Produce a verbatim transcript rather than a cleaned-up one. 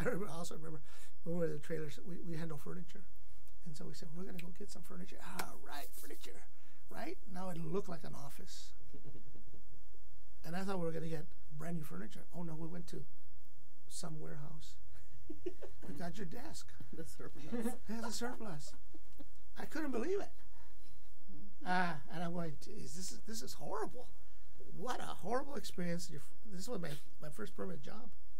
I remember, also remember when we were at the trailers, we, we had no furniture. And so we said, we're going to go get some furniture. Ah, right, furniture. Right? Now it looked like an office. And I thought we were going to get brand new furniture. Oh, no, we went to some warehouse. We got your desk. The surplus. Yeah, the surplus. I couldn't believe it. Ah, and I'm going, geez, this is, this is horrible. What a horrible experience. This was my, my first permanent job.